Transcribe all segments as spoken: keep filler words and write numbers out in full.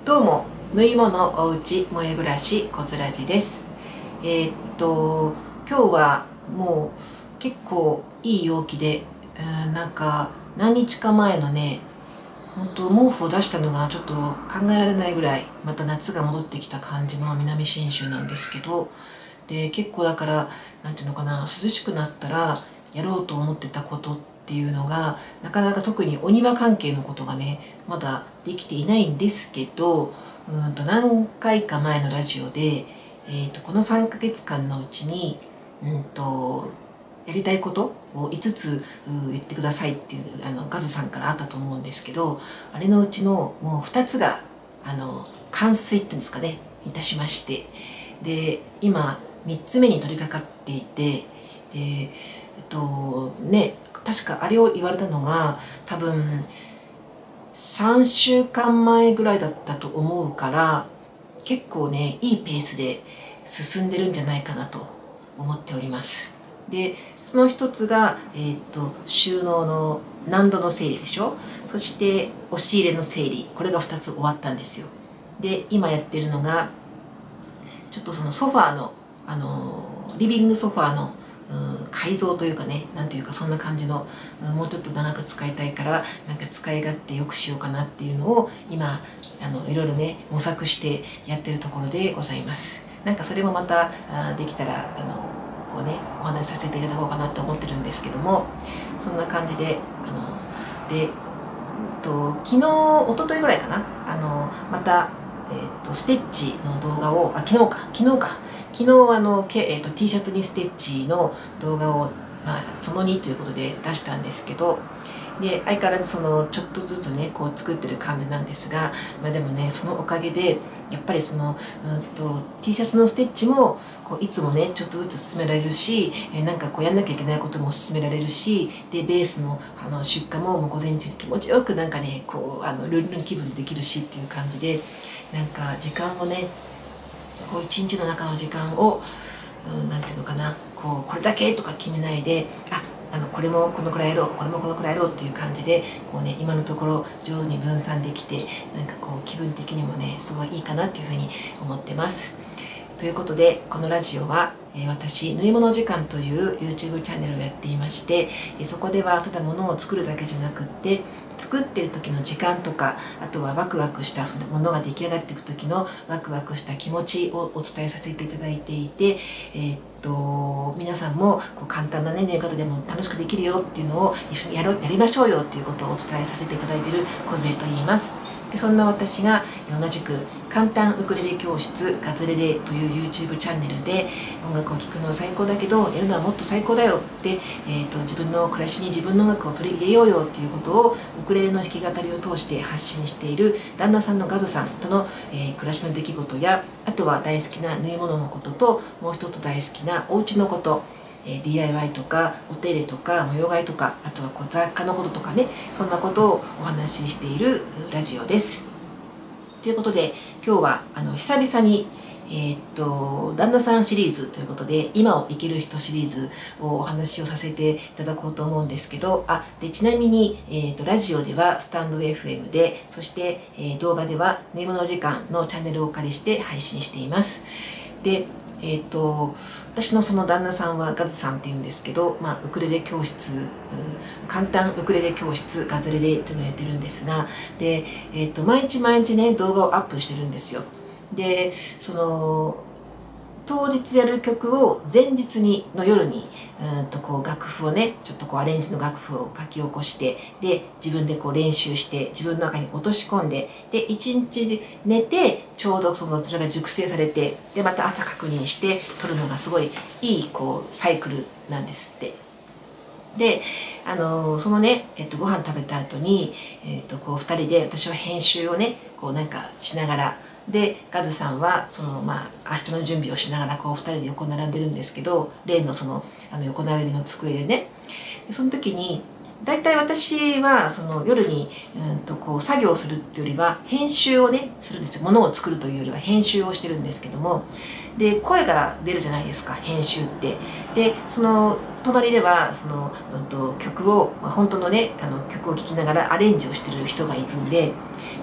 どうも、縫い物おうち萌え暮らしこずらじです。えー、っと今日はもう結構いい陽気で、うん、なんか何日か前のね、本当毛布を出したのがちょっと考えられないぐらいまた夏が戻ってきた感じの南信州なんですけど、で結構だからなんていうのかな、涼しくなったらやろうと思ってたことっていうのがなかなか、特にお庭関係のことがねまだできていないんですけど、うんと何回か前のラジオで、えー、とこのさんかげつかんのうちに、うんとやりたいことをいつつ言ってくださいっていうあのガズさんからあったと思うんですけど、あれのうちのもうふたつがあの完遂っていうんですかね、いたしまして、で今みっつめに取り掛かっていて、でえっとね確かあれを言われたのが多分さんしゅうかんまえぐらいだったと思うから、結構ねいいペースで進んでるんじゃないかなと思っております。でその一つが、えー、と収納の難度の整理でしょ。そして押し入れの整理、これがふたつ終わったんですよ。で今やってるのがちょっとそのソファーの、あのリビングソファーのうん改造というかね、なんていうかそんな感じの、うんもうちょっと長く使いたいからなんか使い勝手よくしようかなっていうのを今あのいろいろね模索してやってるところでございます。なんかそれもまたあできたらあのこうねお話しさせていただこうかなと思ってるんですけども、そんな感じであので、えっと、昨日一昨日ぐらいかな、あのまた、えっと、ステッチの動画をあ昨日か昨日か昨日あの、けえー、と T シャツにステッチの動画を、まあ、そのにということで出したんですけど、で相変わらずそのちょっとずつねこう作ってる感じなんですが、まあ、でもねそのおかげでやっぱりその、うんと、T シャツのステッチもこういつもねちょっとずつ進められるし、えー、なんかこうやんなきゃいけないことも進められるし、でベースのあの出荷ももう午前中に気持ちよくなんかねこうあのルンルン気分でできるしっていう感じで、なんか時間をねこう一日の中の時間を、うん、なんていうのかな、こうこれだけとか決めないで、ああのこれもこのくらいやろう、これもこのくらいやろうっていう感じでこうね今のところ上手に分散できて、なんかこう気分的にもねすごいいいかなっていうふうに思ってます。ということでこのラジオは、えー、私縫い物時間という YouTube チャンネルをやっていまして、でそこではただ物を作るだけじゃなくって、作ってる時の時間とか、あとはワクワクしたそのものが出来上がっていく時のワクワクした気持ちをお伝えさせていただいていて、えー、っと皆さんもこう簡単なね縫い方でも楽しくできるよっていうのを一緒にやろやりましょうよっていうことをお伝えさせていただいている小杖と言います。でそんな私が同じく簡単ウクレレ教室ガズレレという YouTube チャンネルで音楽を聴くのは最高だけどやるのはもっと最高だよって、えー、と自分の暮らしに自分の音楽を取り入れようよっていうことをウクレレの弾き語りを通して発信している旦那さんのガズさんとの、えー、暮らしの出来事や、あとは大好きな縫い物のことと、もう一つ大好きなお家のこと、ディーアイワイ とかお手入れとか模様替えとか、あとはこう雑貨のこととかね、そんなことをお話ししているラジオです。ということで今日はあの久々にえー、っと旦那さんシリーズということで今を生きる人シリーズをお話をさせていただこうと思うんですけど、あでちなみに、えー、っとラジオではスタンド エフエム で、そして、えー、動画では縫い物時間のチャンネルをお借りして配信しています。でえー、と私のその旦那さんはガズさんっていうんですけど、まあ、ウクレレ教室、簡単ウクレレ教室ガズレレというのをやってるんですが、で、えー、と毎日毎日ね動画をアップしてるんですよ。でその当日やる曲を前日にの夜にうんとこう楽譜をねちょっとこうアレンジの楽譜を書き起こして、で自分でこう練習して自分の中に落とし込んで、でいちにちで寝てちょうどそのそれが熟成されて、でまた朝確認して撮るのがすごいいいこうサイクルなんですって。であのそのね、えっと、ご飯食べた後に、えっと、こうふたりで私は編集をねこうなんかしながら、でガズさんはそのまあ明日の準備をしながらこうふたりで横並んでるんですけど、例のそのあの横並びの机でね、でその時に大体私はその夜にうんとこう作業するっていうよりは編集をねするんですよ。ものを作るというよりは編集をしてるんですけども、で声が出るじゃないですか編集って。でその隣ではその、うん、と曲を、まあ、本当のねあの曲を聴きながらアレンジをしてる人がいるんで、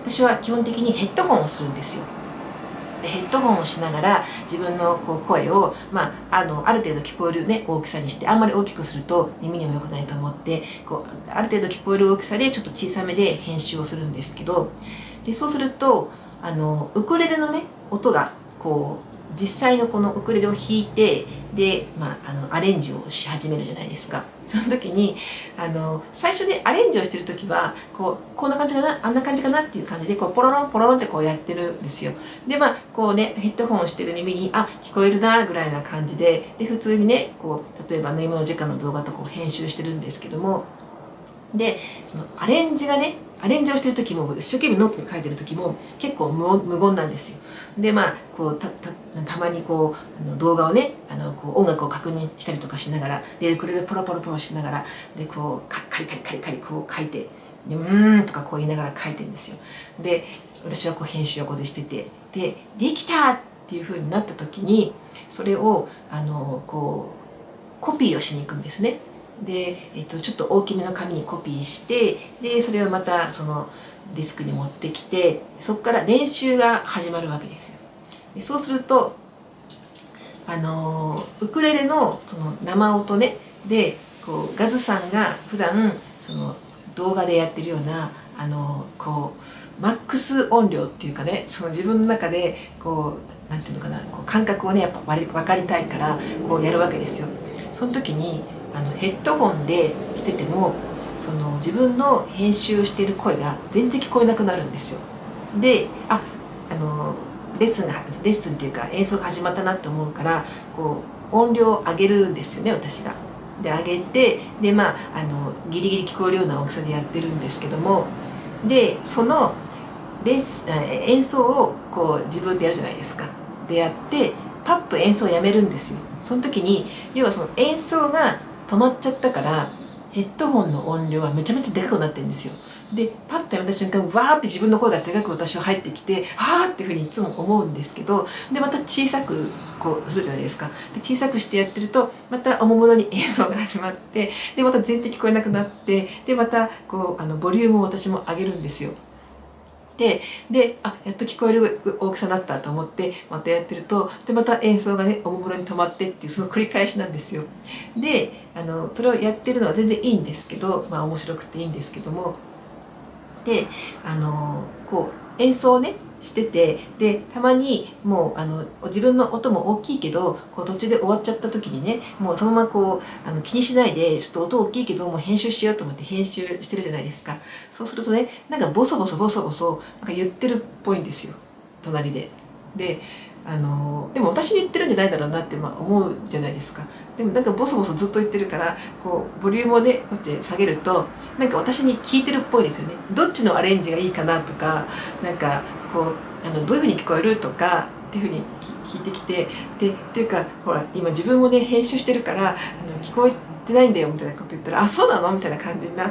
私は基本的にヘッドホンをするんですよ。でヘッドホンをしながら自分のこう声を、まあ、あのある程度聞こえる、ね、大きさにして、あんまり大きくすると耳にも良くないと思って、こうある程度聞こえる大きさでちょっと小さめで編集をするんですけど、でそうするとあのウクレレのね音がこう実際のこのウクレレを弾いて、で、まあ、あのアレンジをし始めるじゃないですか。その時にあの最初でアレンジをしてる時はこうこんな感じかな、あんな感じかなっていう感じでこうポロロンポロロンってこうやってるんですよ。でまあこうねヘッドホンをしてる耳にあ聞こえるなぐらいな感じで、で普通にねこう例えばネイムの時間の動画とかを編集してるんですけども、でそのアレンジがねアレンジをしてる時も一生懸命ノートに書いてる時も結構無無言なんですよ。でまあこうたたたまにこうあの動画をねあのこう音楽を確認したりとかしながら、でウクレレポロポロポロしながら、でこうカリカリカリカリこう書いて、でうーんとかこう言いながら書いてるんですよ。で私はこう編集をここでしてて、でできたっていう風になった時にそれをあのこうコピーをしに行くんですね。で、えっと、ちょっと大きめの紙にコピーして、でそれをまたそのデスクに持ってきて、そこから練習が始まるわけですよ。でそうするとあのウクレレのその生音ねでこうガズさんが普段その動画でやってるようなあのこうマックス音量っていうかね、その自分の中でこうなんていうのかな、こう感覚をねやっぱ分かりたいからこうやるわけですよ。その時にあのヘッドホンでしててもその自分の編集している声が全然聞こえなくなるんですよ。でああのレッスンがレッスンっていうか演奏が始まったなって思うからこう音量を上げるんですよね、私が。で上げて、でまああのギリギリ聞こえるような大きさでやってるんですけども、でそのレッス演奏をこう自分でやるじゃないですか。でやってパッと演奏をやめるんですよ。その時に要はその演奏が止まっちゃったからヘッドホンの音量はめちゃめちゃでかくなってるんですよ。でパッとやめた瞬間わーって自分の声がでかく私は入ってきてはーっていうふうにいつも思うんですけど、でまた小さくこうするじゃないですか。で小さくしてやってるとまたおもむろに演奏が始まって、でまた全然聞こえなくなって、でまたこうあのボリュームを私も上げるんですよ。でであやっと聞こえる大きさだったと思ってまたやってると、でまた演奏がねおもむろに止まってっていうその繰り返しなんですよ。であのそれをやってるのは全然いいんですけど、まあ面白くていいんですけども、であのこう演奏をねしてて、でたまにもうあの自分の音も大きいけどこう途中で終わっちゃった時にねもうそのままこうあの気にしないでちょっと音大きいけどもう編集しようと思って編集してるじゃないですか。そうするとねなんかボソボソボソボソなんか言ってるっぽいんですよ、隣で。であのでも私に言ってるんじゃないだろうなってまあ思うじゃないですか。でもなんかボソボソずっと言ってるからこうボリュームをねこうやって下げるとなんか私に聞いてるっぽいですよね。どっちのアレンジがいいかなとか、なんかこうあのどういうふうに聞こえるとかっていうふうに聞いてきて、でっていうかほら今自分もね編集してるからあの聞こえてないんだよみたいなこと言ったら「あそうなの?」みたいな感じになって、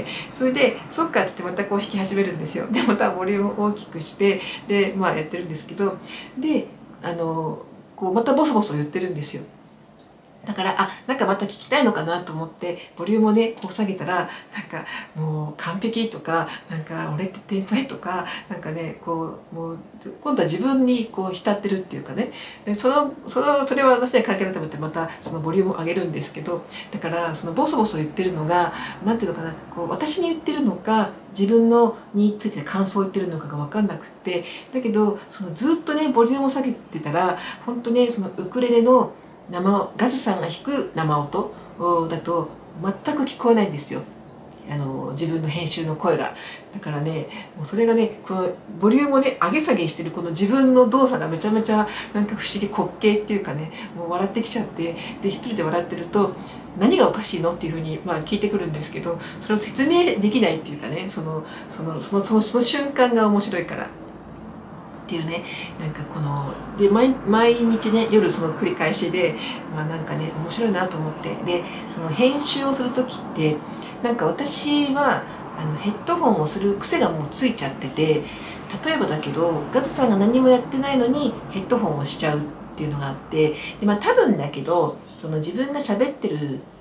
それで「そっか」っつってまたこう弾き始めるんですよ。でまたボリュームを大きくしてでまあやってるんですけど、であのこうまたボソボソ言ってるんですよ。だからあなんかまた聞きたいのかなと思ってボリュームをねこう下げたらなんかもう完璧とかなんか俺って天才とかなんかねこうもう今度は自分にこう浸ってるっていうかね、でそのそのそれは私には関係ないと思ってまたそのボリュームを上げるんですけど、だからそのボソボソ言ってるのがなんていうのかな、こう私に言ってるのか自分のについて感想を言ってるのかが分かんなくって、だけどそのずっとねボリュームを下げてたら本当ねそのウクレレの生ガズさんが弾く生音だと全く聞こえないんですよ、あの自分の編集の声が。だからねもうそれがねこのボリュームをね上げ下げしてるこの自分の動作がめちゃめちゃなんか不思議滑稽っていうかね、もう笑ってきちゃって、で一人で笑ってると何がおかしいのっていうふうにまあ聞いてくるんですけど、それを説明できないっていうかね、そのそのそのそのその瞬間が面白いから。っていうね、なんかこので 毎, 毎日ね夜その繰り返しで、まあ、なんかね面白いなと思って、でその編集をする時ってなんか私はあのヘッドホンをする癖がもうついちゃってて、例えばだけどガズさんが何もやってないのにヘッドホンをしちゃうっていうのがあって、で、まあ、多分だけどその自分が喋ってる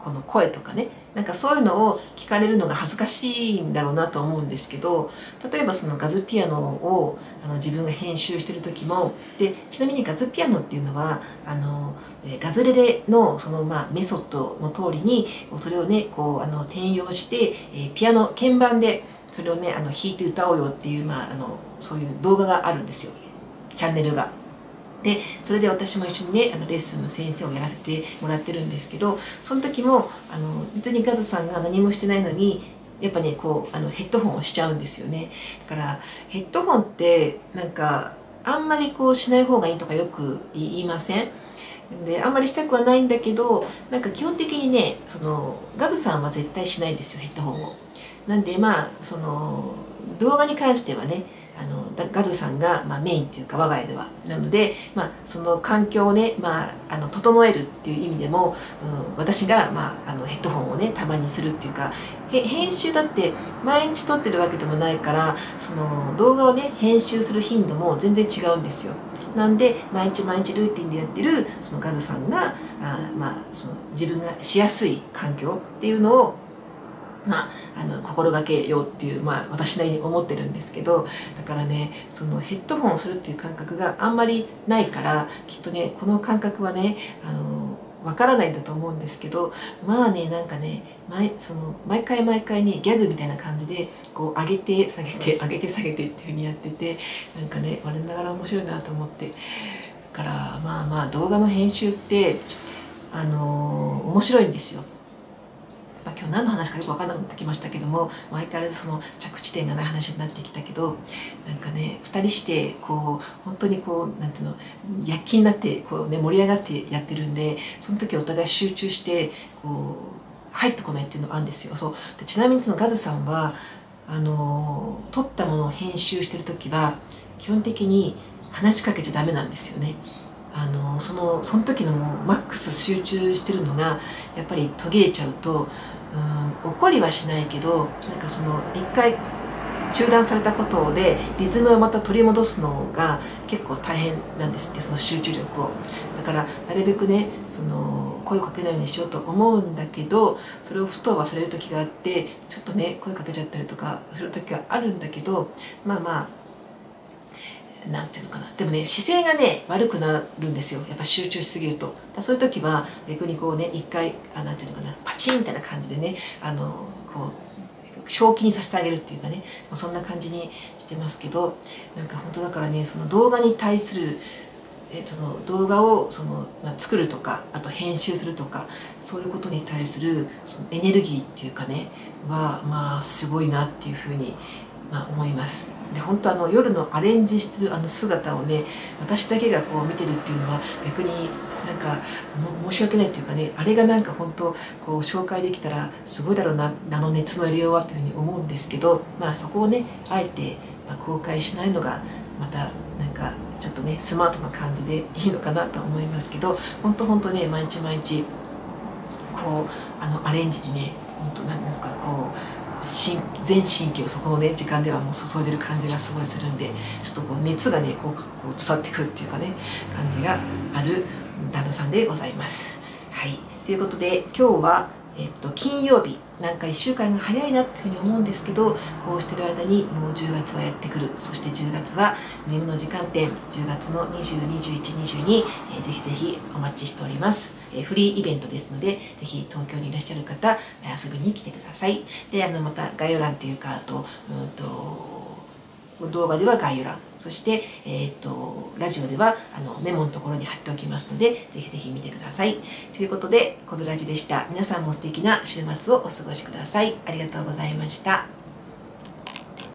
この声とかね、なんかそういうのを聞かれるのが恥ずかしいんだろうなと思うんですけど、例えばそのガズピアノをあの自分が編集してる時も、でちなみにガズピアノっていうのはあのガズレレのそのまあメソッドの通りにそれをねこうあの転用して、えー、ピアノ鍵盤でそれをねあの弾いて歌おうよっていう、まあ、あのそういう動画があるんですよ、チャンネルが。でそれで私も一緒にねあのレッスンの先生をやらせてもらってるんですけど、その時もあの本当にガズさんが何もしてないのにやっぱねこうあのヘッドホンをしちゃうんですよね。だからヘッドホンってなんかあんまりこうしない方がいいとかよく言いません？であんまりしたくはないんだけど、なんか基本的にねそのガズさんは絶対しないんですよ、ヘッドホンを。なんでまあその動画に関してはねあのガズさんが、まあ、メインっていうか我が家ではなので、まあ、その環境をね、まあ、あの整えるっていう意味でも、うん、私が、まあ、あのヘッドホンをねたまにするっていうか、編集だって毎日撮ってるわけでもないから、その動画をね編集する頻度も全然違うんですよ。なんで毎日毎日ルーティンでやってるそのガズさんがあ、まあ、その自分がしやすい環境っていうのをまあ、あの心がけようっていう、まあ、私なりに思ってるんですけど、だからねそのヘッドホンをするっていう感覚があんまりないから、きっとねこの感覚はねあのわからないんだと思うんですけど、まあねなんかね毎その毎回毎回ねギャグみたいな感じでこう上げて下げて上げて下げてっていう風にやってて、なんかね我ながら面白いなと思って、だからまあまあ動画の編集ってあの面白いんですよ。まあ、今日何の話かよく分からなくなってきましたけども、相変わらずその着地点がない話になってきたけど、なんかねふたりしてこう本当にこうなんていうの躍起になってこう、ね、盛り上がってやってるんで、その時お互い集中してこう入ってこないっていうのがあるんですよ。そうでちなみにそのガズさんはあの撮ったものを編集してる時は基本的に話しかけちゃダメなんですよね。あのそのその時のもうマックス集中してるのがやっぱり途切れちゃうと、うん怒りはしないけど、なんかその一回中断されたことでリズムをまた取り戻すのが結構大変なんですって、その集中力を。だからなるべくねその声をかけないようにしようと思うんだけど、それをふと忘れる時があってちょっとね声かけちゃったりとかする時があるんだけど、まあまあなんていうのかな、でもね姿勢がね悪くなるんですよ、やっぱ集中しすぎると。だそういう時は逆にこうね一回あなんていうのかなパチンみたいな感じでねあのこう正気にさせてあげるっていうかね、そんな感じにしてますけど、なんか本当だからねその動画に対するえその動画をその、まあ、作るとかあと編集するとかそういうことに対するそのエネルギーっていうかねはまあすごいなっていうふうにまあ、思います。で本当あの夜のアレンジしてるあの姿をね私だけがこう見てるっていうのは逆になんか申し訳ないっていうかね、あれがなんか本当こう紹介できたらすごいだろうなあの熱の入れようはっていうふうに思うんですけど、まあそこをねあえてまあ公開しないのがまたなんかちょっとねスマートな感じでいいのかなと思いますけど、本当本当ね毎日毎日こうあのアレンジにね本当なんかこう全神経をそこのね時間ではもう注いでる感じがすごいするんで、ちょっとこう熱がねこうこう伝わってくるっていうかね感じがある旦那さんでございます。はい、ということで今日は、えっと、金曜日なんかいっしゅうかんが早いなっていうふうに思うんですけど、こうしてる間にもうじゅうがつはやってくる。そしてじゅうがつはネムの時間点じゅうがつのにじゅう、にじゅういち、にじゅうに、えー、ぜひぜひお待ちしております。えー、フリーイベントですのでぜひ東京にいらっしゃる方遊びに来てください。であのまた概要欄っていうかあとうんと動画では概要欄、そして、えー、とラジオではあのメモのところに貼っておきますのでぜひぜひ見てください。ということでこずらじでした。皆さんも素敵な週末をお過ごしください。ありがとうございました。